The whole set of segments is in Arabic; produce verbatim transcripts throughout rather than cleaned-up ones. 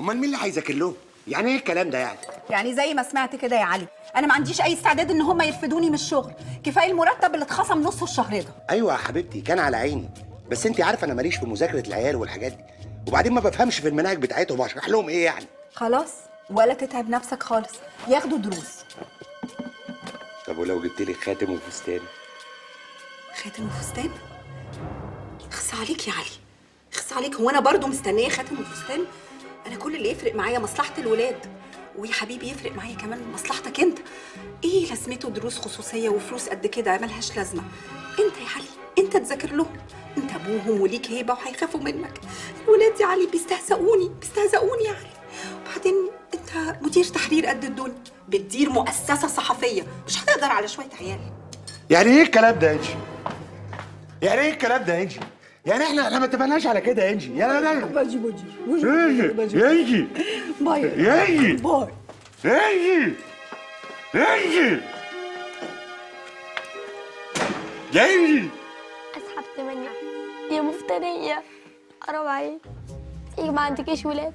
امال مين اللي هيذاكر لهم؟ يعني ايه الكلام ده يعني؟ يعني زي ما سمعت كده يا علي، انا ما عنديش اي استعداد ان هم يرفدوني من الشغل، كفايه المرتب اللي اتخصم نصه الشهر ده. ايوه يا حبيبتي كان على عيني، بس انت عارفه انا ماليش في مذاكره العيال والحاجات دي، وبعدين ما بفهمش في المناهج بتاعتهم، اشرح لهم ايه يعني؟ خلاص ولا تتعب نفسك خالص، ياخدوا دروس. طب ولو جبت لي خاتم وفستان؟ خاتم وفستان؟ اخس عليك يا علي، اخس عليك. هو انا برضو مستنيه خاتم وفستان؟ انا كل اللي يفرق معايا مصلحه الولاد، ويا حبيبي يفرق معايا كمان مصلحتك انت. ايه لازمته دروس خصوصيه وفلوس قد كده ملهاش لازمه؟ انت يا علي انت تذاكر لهم، انت ابوهم وليك هيبه وهيخافوا منك. الولاد يا علي بيستهزئوني بيستهزئوني يا علي. وبعدين انت مدير تحرير قد الدنيا، بتدير مؤسسه صحفيه، مش هتقدر على شويه عيال. يعني ايه الكلام ده يا انجي؟ يعني ايه الكلام ده يا انجي؟ يعني احنا احنا ما اتفقناش على كده يا انجي. يا لا لا باجي باجي باجي يا انجي باي يا انجي باي يا انجي يا انجي يا انجي. اسحبت مني يا مفترية، حرام عليك، يجي ما عندكيش ولاد.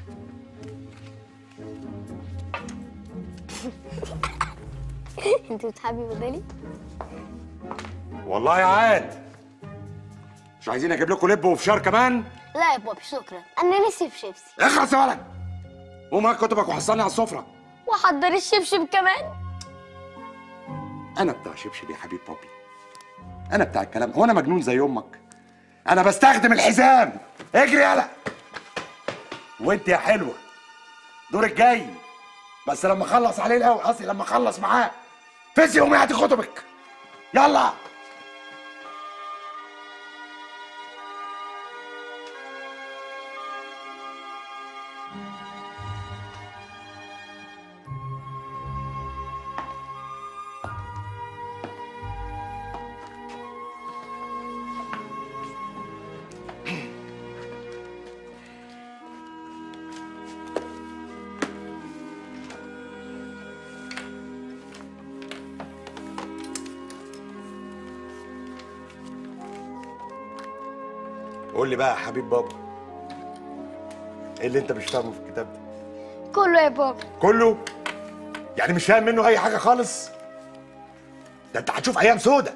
انت بتحبي بدالي؟ والله يا عاد مش عايزين اجيب لكم لب وفشار كمان؟ لا يا بابي شكرا، انا نفسي في شيبسي. اخلص يا ولد، قوم هات كتبك وحصلني على السفره. وحضر الشبشب كمان. انا بتاع شبشب يا حبيب بابي، انا بتاع الكلام. هو انا مجنون زي امك؟ انا بستخدم الحزام. اجري يلا. وانت يا حلوه دورك جاي، بس لما اخلص عليه الاول، قصدي لما اخلص معاه. فزي قومي هاتي كتبك يلا. قول لي بقى يا حبيب بابا، ايه اللي انت مش فاهمه في الكتاب ده؟ كله يا بابا. كله؟ يعني مش فاهم منه اي حاجه خالص؟ ده انت هتشوف ايام سودة.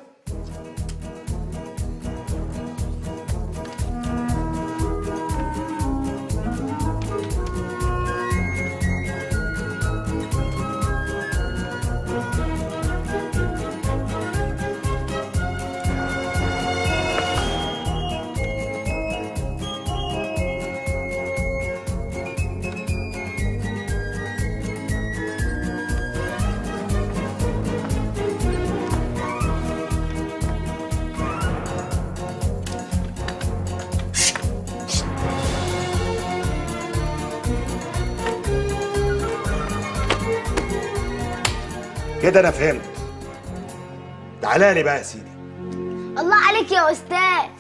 كده انا فهمت. تعالى لي بقى يا سيدي. الله عليك يا استاذ.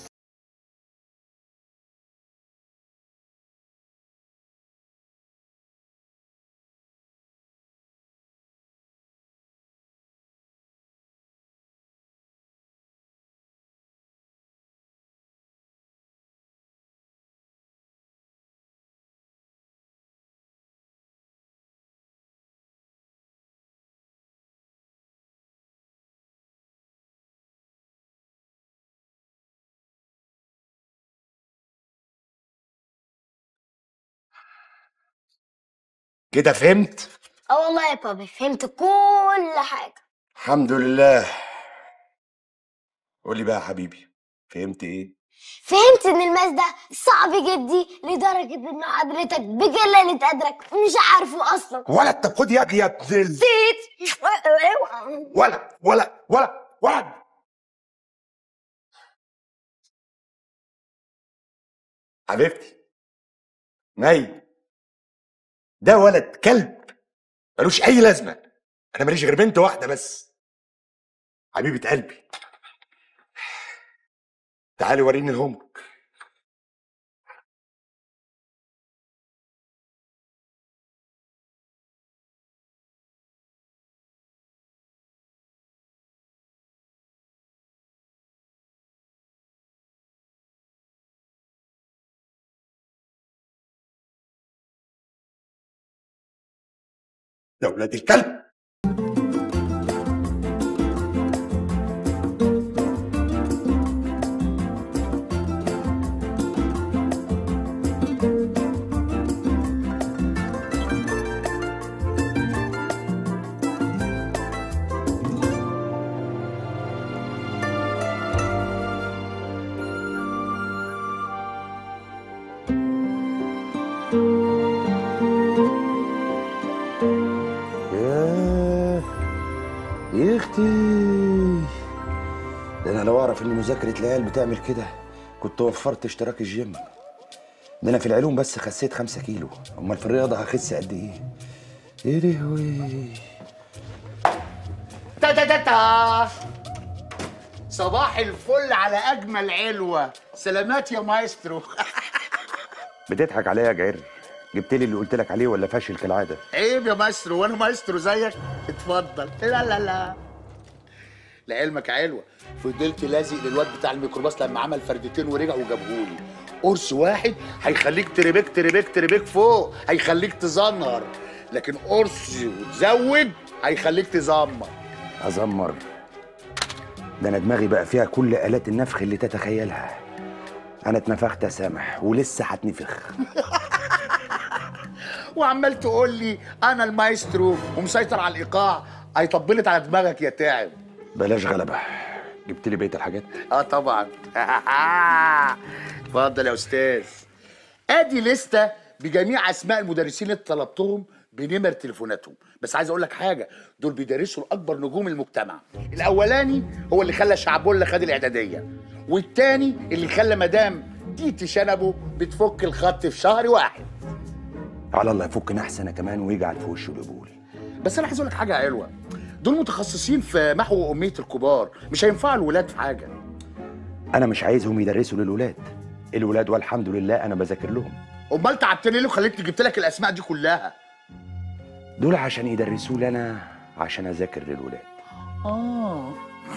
كده فهمت؟ اه والله يا بابي فهمت كل حاجة. الحمد لله. قول لي بقى يا حبيبي، فهمت ايه؟ فهمت ان الماس ده صعب جدي لدرجة ان حضرتك بجلالة قدرك مش عارفه اصلا. ولا طب خد يا ابني يا ابن ال- نسيت. ولا ولا ولا ولا حبيبتي مي، ده ولد كلب ملوش اي لازمه. انا ماليش غير بنت واحده بس، حبيبه قلبي. تعالي وريني الهومورك. يا ولاد الكلب. يا اختي، ده انا لو اعرف ان مذاكره العيال بتعمل كده كنت وفرت اشتراك الجيم. ده انا في العلوم بس خسيت خمسة كيلو، امال في الرياضه هخس قد ايه؟ ايه لهوي. تا تا تا تا صباح الفل على اجمل علوه. سلامات يا مايسترو. بتضحك عليا يا جعر؟ جبت لي اللي قلت لك عليه ولا فاشل كالعاده؟ عيب يا مايسترو، وانا مايسترو زيك؟ اتفضل. لا لا لا لعلمك علوه، فضلت لازق للواد بتاع الميكروباص لما عمل فردتين ورجع وجابهولي. قرص واحد هيخليك تربك تربك تربك فوق، هيخليك تزنر، لكن قرص وتزود هيخليك تزمر. ازمر؟ ده انا دماغي بقى فيها كل آلات النفخ اللي تتخيلها. انا اتنفخت يا سامح ولسه هتنفخ. وعمال تقول لي انا المايسترو ومسيطر على الايقاع. هيطبلت على دماغك يا تعب. بلاش غلبه. جبت لي بقيه الحاجات؟ اه طبعا. اتفضل يا استاذ. ادي لسته بجميع اسماء المدرسين اللي طلبتهم بنمر تليفوناتهم. بس عايز اقول لك حاجه، دول بيدرسوا لاكبر نجوم المجتمع. الاولاني هو اللي خلى شعبولة خد الاعداديه، والتاني اللي خلى مدام تيتي شنبه بتفك الخط في شهر واحد. على الله يفكنا احسن كمان ويجعل في وشه القبول. بس انا عايز اقول لك حاجه حلوه، دول متخصصين في محو اميه الكبار، مش هينفعوا الولاد في حاجه. انا مش عايزهم يدرسوا للولاد. الولاد والحمد لله انا بذاكر لهم. امال تعبتني ليه وخليتني جبت لك الاسماء دي كلها؟ دول عشان يدرسوا لي انا عشان اذاكر للولاد. اه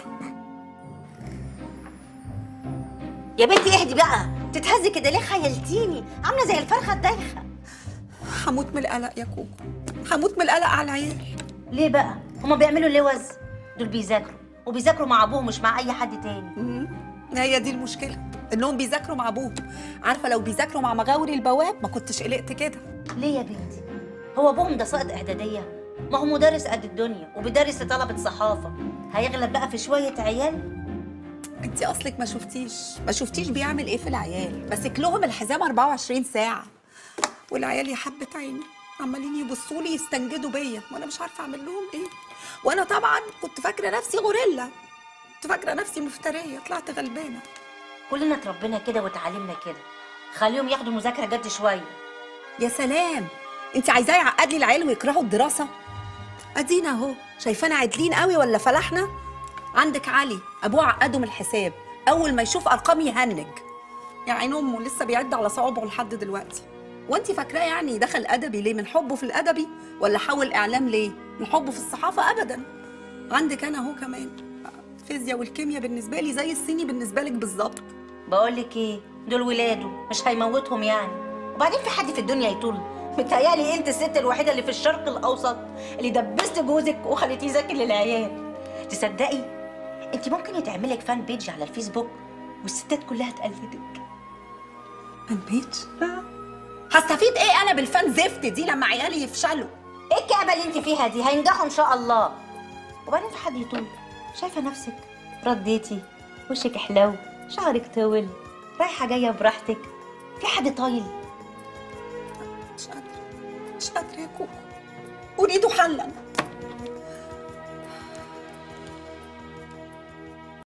يا بنتي اهدي بقى، تتهزي كده ليه؟ خيلتيني عامله زي الفرخه الدايخه. هموت من القلق يا كوكو، هموت من القلق على العيال. ليه بقى؟ هما بيعملوا لوز؟ دول بيذاكروا وبيذاكروا مع ابوهم مش مع اي حد تاني. امم هي دي المشكله، انهم بيذاكروا مع ابوهم. عارفه لو بيذاكروا مع مغاوري البواب ما كنتش قلقت كده. ليه يا بنتي؟ هو ابوهم ده ساقط اعداديه؟ ما هو مدرس قد الدنيا وبيدرس لطلبه صحافه، هيغلب بقى في شويه عيال؟ انت اصلك ما شفتيش ما شفتيش بيعمل ايه في العيال، ماسك لهم الحزام أربعة وعشرين ساعه، والعيال يا حبه عيني عمالين يبصوا لي يستنجدوا بيا وانا مش عارفه اعمل لهم ايه. وانا طبعا كنت فاكره نفسي غوريلا، كنت فاكره نفسي مفتريه، طلعت غلبانه. كلنا اتربينا كده وتعلمنا كده، خليهم ياخدوا مذاكره جد شويه. يا سلام، انت عايزاه يعقد لي العيال ويكرهوا الدراسه؟ ادينا اهو، شايفانا عادلين قوي ولا فلحنا؟ عندك علي ابوه عقده من الحساب، اول ما يشوف ارقام يهنج. يا عين امه لسه بيعد على صوابعه لحد دلوقتي. وانت فاكراه يعني دخل ادبي ليه؟ من حبه في الادبي؟ ولا حول اعلام ليه؟ من حبه في الصحافه؟ ابدا. عندك انا اهو كمان، الفيزياء والكيمياء بالنسبه لي زي الصيني بالنسبه لك بالظبط. بقول لك ايه، دول ولاده مش هيموتهم يعني. وبعدين في حد في الدنيا يطول؟ متهيألي انت الست الوحيده اللي في الشرق الاوسط اللي دبست جوزك وخليتيه يذاكر للعيال. تصدقي انت ممكن يتعملك فان بيج على الفيسبوك والستات كلها تقلدك. فان بيج؟ هستفيد ايه انا بالفان زفت دي لما عيالي يفشلوا؟ ايه الكعبه اللي انت فيها دي؟ هينجحوا ان شاء الله. وبعدين في حد يطول؟ شايفه نفسك رديتي، وشك حلو، شعرك طول، رايحه جايه براحتك، في حد طايل؟ مش قادره مش قادره يا كوكو، اريد حلا.